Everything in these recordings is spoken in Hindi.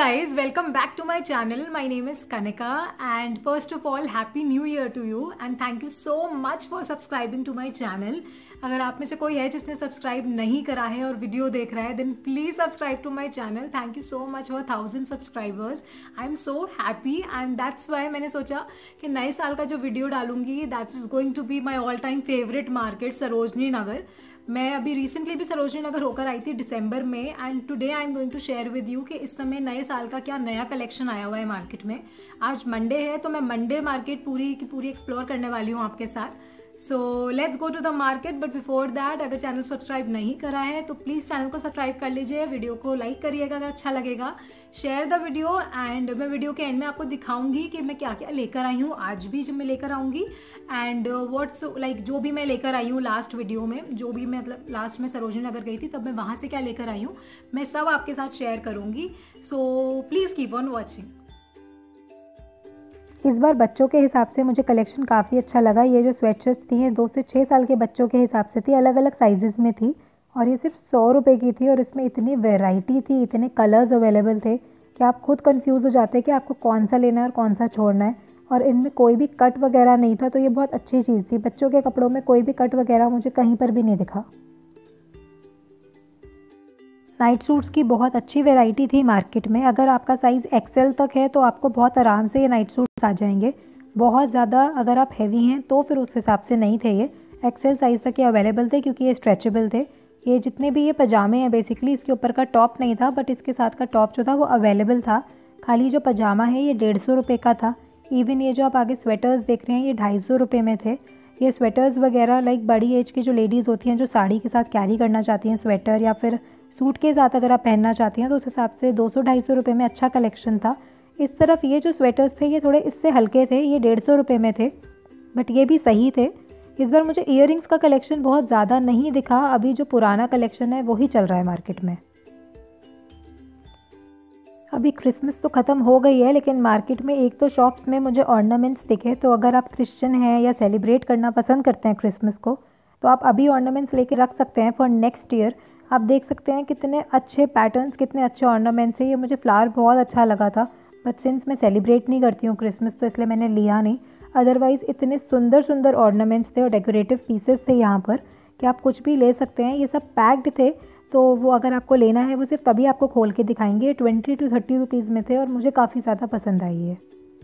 guys, welcome back to my channel. My name is Kanika and first of all happy new year to you and thank you so much for subscribing to my channel. अगर आप में से कोई है जिसने सब्सक्राइब नहीं करा है और वीडियो देख रहा है then please subscribe to my channel. Thank you so much for 1000 subscribers. I am so happy and that's why मैंने सोचा कि नए साल का जो वीडियो डालूंगी that is going to be my all time favourite market Sarojini Nagar. मैं अभी रिसेंटली भी सरोजनी नगर होकर आई थी दिसंबर में and today I am going to share with you कि इस समय नए साल का क्या नया कलेक्शन आया हुआ है मार्केट में. आज मंडे है तो मैं मंडे मार्केट पूरी की पूरी एक्सप्लोर करने वाली हूँ आपके साथ. So let's go to the market but before that अगर चैनल सब्सक्राइब नहीं करा है तो प्लीज़ चैनल को सब्सक्राइब कर लीजिए, वीडियो को लाइक करिएगा अगर अच्छा लगेगा, शेयर द वीडियो एंड मैं वीडियो के एंड में आपको दिखाऊंगी कि मैं क्या क्या लेकर आई हूँ आज भी जो मैं लेकर आऊँगी एंड व्हाट्स लाइक जो भी मैं लेकर आई हूँ लास्ट वीडियो में, जो भी मैं मतलब लास्ट में सरोजनी नगर गई थी तब मैं वहाँ से क्या लेकर आई हूँ मैं सब आपके साथ शेयर करूँगी. So please keep on watching. इस बार बच्चों के हिसाब से मुझे कलेक्शन काफ़ी अच्छा लगा. ये जो स्वेटशर्ट्स थी ये 2 से 6 साल के बच्चों के हिसाब से थी, अलग अलग साइजेस में थी और ये सिर्फ 100 रुपये की थी और इसमें इतनी वैरायटी थी, इतने कलर्स अवेलेबल थे कि आप खुद कंफ्यूज हो जाते हैं कि आपको कौन सा लेना है और कौन सा छोड़ना है. और इनमें कोई भी कट वगैरह नहीं था तो ये बहुत अच्छी चीज़ थी. बच्चों के कपड़ों में कोई भी कट वगैरह मुझे कहीं पर भी नहीं दिखा. नाइट सूट्स की बहुत अच्छी वैरायटी थी मार्केट में. अगर आपका साइज़ एक्सेल तक है तो आपको बहुत आराम से ये नाइट सूट्स आ जाएंगे. बहुत ज़्यादा अगर आप हैवी हैं तो फिर उस हिसाब से नहीं थे. ये एक्सेल साइज़ तक ये अवेलेबल थे क्योंकि ये स्ट्रेचेबल थे. ये जितने भी ये पजामे हैं बेसिकली इसके ऊपर का टॉप नहीं था बट इसके साथ का टॉप जो था वो अवेलेबल था. खाली जो पजामा है ये 150 रुपये का था. इवन ये जो आप आगे स्वेटर्स देख रहे हैं ये 250 रुपये में थे. ये स्वेटर्स वगैरह लाइक बड़ी एज की जो लेडीज़ होती हैं जो साड़ी के साथ कैरी करना चाहती हैं स्वेटर या फिर सूट के साथ अगर आप पहनना चाहती हैं तो उस हिसाब से 200-250 रुपये में अच्छा कलेक्शन था. इस तरफ ये जो स्वेटर्स थे ये थोड़े इससे हल्के थे, ये 150 रुपये में थे बट ये भी सही थे. इस बार मुझे इयररिंग्स का कलेक्शन बहुत ज़्यादा नहीं दिखा. अभी जो पुराना कलेक्शन है वही चल रहा है मार्केट में. अभी क्रिसमस तो ख़त्म हो गई है लेकिन मार्केट में एक तो शॉप्स में मुझे ऑर्नामेंट्स दिखे. तो अगर आप क्रिश्चियन हैं या सेलिब्रेट करना पसंद करते हैं क्रिसमस को तो आप अभी ऑर्नामेंट्स लेके रख सकते हैं फॉर नेक्स्ट ईयर. आप देख सकते हैं कितने अच्छे पैटर्न्स, कितने अच्छे ऑर्नामेंट्स हैं. ये मुझे फ्लावर बहुत अच्छा लगा था बट सिंस मैं सेलिब्रेट नहीं करती हूँ क्रिसमस तो इसलिए मैंने लिया नहीं. अदरवाइज़ इतने सुंदर सुंदर ऑर्नामेंट्स थे और डेकोरेटिव पीसेस थे यहाँ पर कि आप कुछ भी ले सकते हैं. ये सब पैक्ड थे तो वो अगर आपको लेना है वो सिर्फ तभी आपको खोल के दिखाएंगे. 20 to 30 रुपीज़ में थे और मुझे काफ़ी ज़्यादा पसंद आई है.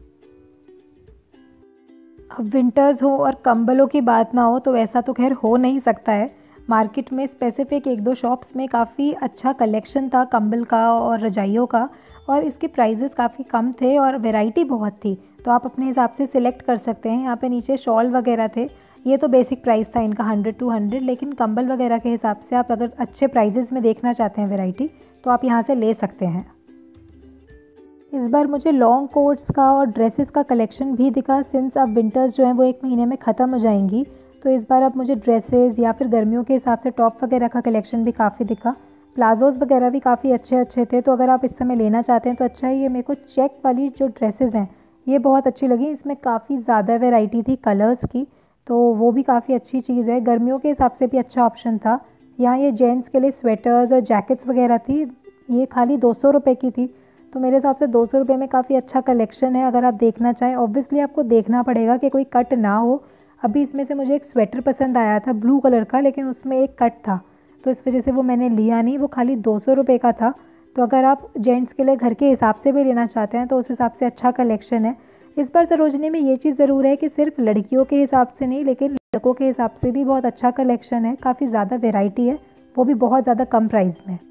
अब विंटर्स हो और कंबलों की बात ना हो तो ऐसा तो खैर हो नहीं सकता है. मार्केट में स्पेसिफिक 1-2 शॉप्स में काफ़ी अच्छा कलेक्शन था कंबल का और रजाइयों का और इसके प्राइजेस काफ़ी कम थे और वैरायटी बहुत थी तो आप अपने हिसाब से सिलेक्ट कर सकते हैं. यहाँ पे नीचे शॉल वगैरह थे. ये तो बेसिक प्राइस था इनका 100-200 लेकिन कंबल वगैरह के हिसाब से आप अगर अच्छे प्राइजेस में देखना चाहते हैं वैरायटी तो आप यहाँ से ले सकते हैं. इस बार मुझे लॉन्ग कोट्स का और ड्रेसेस का कलेक्शन भी दिखा. सिंस अब विंटर्स जो हैं वो 1 महीने में ख़त्म हो जाएंगी तो इस बार अब मुझे ड्रेसेस या फिर गर्मियों के हिसाब से टॉप वगैरह का कलेक्शन भी काफ़ी दिखा. प्लाजोज़ वगैरह भी काफ़ी अच्छे थे तो अगर आप इस समय लेना चाहते हैं तो अच्छा है. ये मेरे को चेक वाली जो ड्रेसेस हैं ये बहुत अच्छी लगी. इसमें काफ़ी ज़्यादा वैरायटी थी कलर्स की तो वो भी काफ़ी अच्छी चीज़ है. गर्मियों के हिसाब से भी अच्छा ऑप्शन था. यहाँ ये जेंट्स के लिए स्वेटर्स और जैकेट्स वगैरह थी. ये खाली 200 रुपये की थी तो मेरे हिसाब से 200 रुपये में काफ़ी अच्छा कलेक्शन है. अगर आप देखना चाहें ऑब्वियसली आपको देखना पड़ेगा कि कोई कट ना हो. अभी इसमें से मुझे एक स्वेटर पसंद आया था ब्लू कलर का लेकिन उसमें एक कट था तो इस वजह से वो मैंने लिया नहीं. वो खाली 200 रुपये का था. तो अगर आप जेंट्स के लिए घर के हिसाब से भी लेना चाहते हैं तो उस हिसाब से अच्छा कलेक्शन है. इस बार सरोजनी में ये चीज़ ज़रूर है कि सिर्फ लड़कियों के हिसाब से नहीं लेकिन लड़कों के हिसाब से भी बहुत अच्छा कलेक्शन है. काफ़ी ज़्यादा वैरायटी है, वो भी बहुत ज़्यादा कम प्राइस में.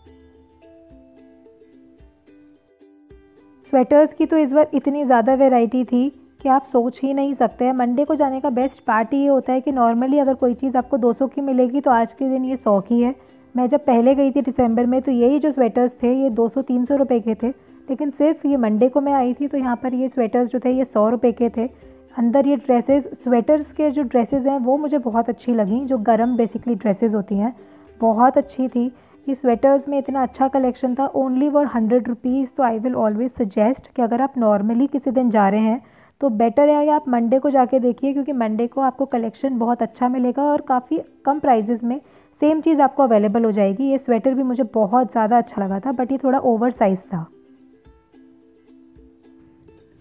स्वेटर्स की तो इस बार इतनी ज़्यादा वैरायटी थी कि आप सोच ही नहीं सकते हैं. मंडे को जाने का बेस्ट पार्ट ये होता है कि नॉर्मली अगर कोई चीज़ आपको 200 की मिलेगी तो आज के दिन ये 100 की है. मैं जब पहले गई थी दिसंबर में तो यही जो स्वेटर्स थे ये 200-300 रुपये के थे लेकिन सिर्फ ये मंडे को मैं आई थी तो यहाँ पर ये स्वेटर्स जो थे ये 100 रुपये के थे. अंदर ये ड्रेसेस, स्वेटर्स के जो ड्रेसेस हैं वो मुझे बहुत अच्छी लगी. जो गर्म बेसिकली ड्रेसेस होती हैं बहुत अच्छी थी. ये स्वेटर्स में इतना अच्छा कलेक्शन था ओनली फॉर 100 रुपीज़. तो आई विल ऑलवेज सजेस्ट कि अगर आप नॉर्मली किसी दिन जा रहे हैं तो बेटर है आप मंडे को जाके देखिए क्योंकि मंडे को आपको कलेक्शन बहुत अच्छा मिलेगा और काफ़ी कम प्राइजेस में सेम चीज़ आपको अवेलेबल हो जाएगी। ये स्वेटर भी मुझे बहुत ज़्यादा अच्छा लगा था बट ये थोड़ा ओवर साइज़ था।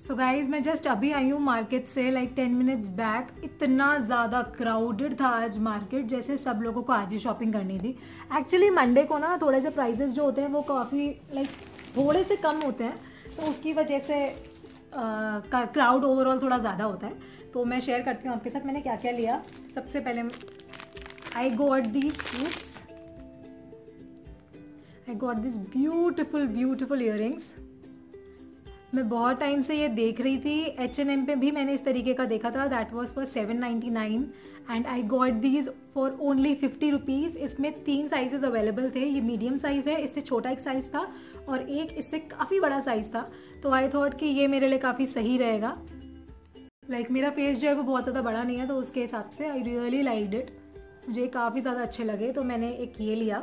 सो गाइज मैं जस्ट अभी आई हूँ मार्केट से, लाइक 10 मिनट्स बैक। इतना ज़्यादा क्राउडेड था आज मार्केट, जैसे सब लोगों को आज ही शॉपिंग करनी थी। एक्चुअली मंडे को ना थोड़े से प्राइसेस जो होते हैं वो काफ़ी लाइक थोड़े से कम होते हैं, तो उसकी वजह से क्राउड ओवरऑल थोड़ा ज़्यादा होता है। तो मैं शेयर करती हूँ आपके साथ मैंने क्या क्या लिया। सबसे पहले I got these fruits, I got this beautiful earrings. मैं बहुत टाइम से ये देख रही थी, H&M पे भी मैंने इस तरीके का देखा था, that was for 799 and I got these for only 50 rupees. इसमें 3 साइजेस अवेलेबल थे। ये मीडियम साइज़ है, इससे छोटा एक साइज़ था और एक इससे काफ़ी बड़ा साइज़ था। तो आई थॉट कि ये मेरे लिए काफ़ी सही रहेगा। लाइक मेरा फेस जो है वो बहुत ज़्यादा बड़ा नहीं है, तो उसके हिसाब से आई रियली लाइक्ड इट, मुझे काफ़ी ज़्यादा अच्छे लगे, तो मैंने एक ये लिया।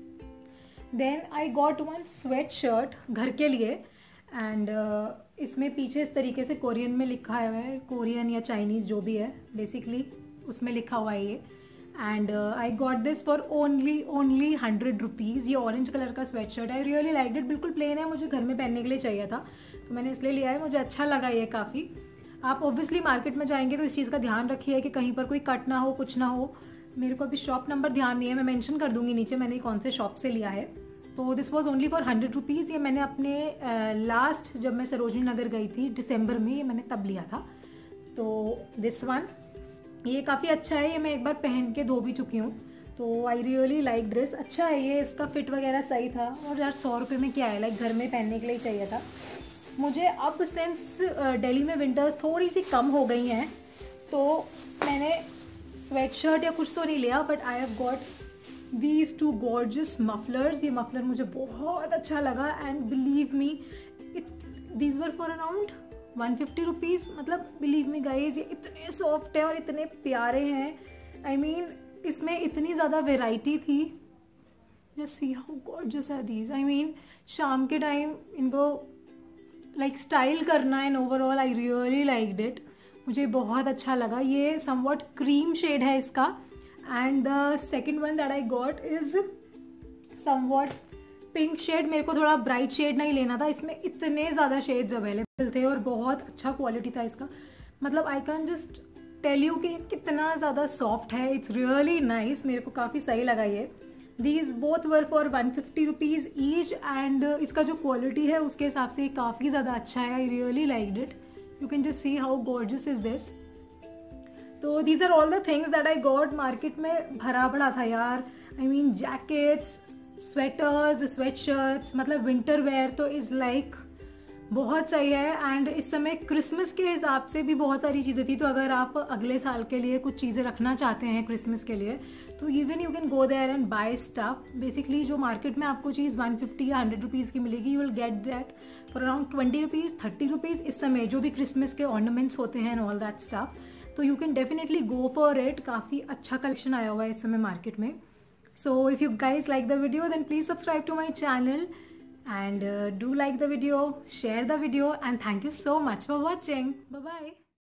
Then I got one sweatshirt घर के लिए एंड इसमें पीछे इस तरीके से कोरियन में लिखा है, कोरियन या चाइनीज़ जो भी है बेसिकली उसमें लिखा हुआ है ये। And I got this for only 100 rupees. ये ऑरेंज कलर का स्वेट शर्ट है, रियली लाइक इट, बिल्कुल प्लेन है, मुझे घर में पहनने के लिए चाहिए था तो मैंने इसलिए लिया है। मुझे अच्छा लगा ये काफ़ी। आप ऑब्वियसली मार्केट में जाएंगे तो इस चीज़ का ध्यान रखिए कि कहीं पर कोई कट ना हो, कुछ ना हो। मेरे को अभी शॉप नंबर ध्यान नहीं है, मैं मेंशन कर दूंगी नीचे मैंने कौन से शॉप से लिया है। तो this was only for 100 rupees. ये मैंने अपने लास्ट जब मैं सरोजनी नगर गई थी दिसंबर में, ये मैंने तब लिया था। तो दिस वन ये काफ़ी अच्छा है, ये मैं एक बार पहन के धो भी चुकी हूँ, तो आई रियली लाइक दिस। अच्छा है ये, इसका फिट वगैरह सही था और यार 100 रुपये में क्या है, लाइक घर में पहनने के लिए चाहिए था मुझे। अब सिंस दिल्ली में विंटर्स थोड़ी सी कम हो गई हैं तो मैंने स्वेट शर्ट या कुछ तो नहीं लिया, but I have got these 2 gorgeous mufflers. ये मफलर मुझे बहुत अच्छा लगा and believe me these were for around 150 rupees. मतलब बिलीव मी गाइज, ये इतने सॉफ्ट है और इतने प्यारे हैं। आई मीन इसमें इतनी ज़्यादा वेराइटी थी। Just see how gorgeous are these. I mean शाम के टाइम इनको लाइक स्टाइल करना and overall I really liked it, मुझे बहुत अच्छा लगा। ये समवॉट क्रीम शेड है इसका and the second one that I got is somewhat pink shade. मेरे को थोड़ा ब्राइट शेड नहीं लेना था, इसमें इतने ज़्यादा शेड्स अवेलेबल थे और बहुत अच्छा क्वालिटी था इसका। मतलब I can just tell you कि कितना ज़्यादा सॉफ्ट है, इट्स रियली नाइस, मेरे को काफ़ी सही लगा ये। These both were for 150 rupees each and इसका जो क्वालिटी है उसके हिसाब से काफ़ी ज़्यादा अच्छा है। I really liked it, you can just see how gorgeous is this. तो these are all the things that I got. Market में भरा पड़ा था यार, I mean jackets, sweaters, sweatshirts, मतलब विंटर वेयर तो इज़ लाइक बहुत सही है। एंड इस समय क्रिसमस के हिसाब से भी बहुत सारी चीज़ें थी, तो अगर आप अगले साल के लिए कुछ चीज़ें रखना चाहते हैं क्रिसमस के लिए तो even you can go there and buy stuff. Basically जो मार्केट में आपको चीज़ 150 या 100 रुपीज़ की मिलेगी, you will get that for around 20 rupees, 30 rupees इस समय, जो भी क्रिसमस के ऑर्नामेंट्स होते हैं एंड ऑल दैट स्टफ। तो you can definitely go for it, काफ़ी अच्छा कलेक्शन आया हुआ है इस समय मार्केट में। So if you guys like the video then please subscribe to my channel and do like the video, share the video and thank you so much for watching. Bye bye.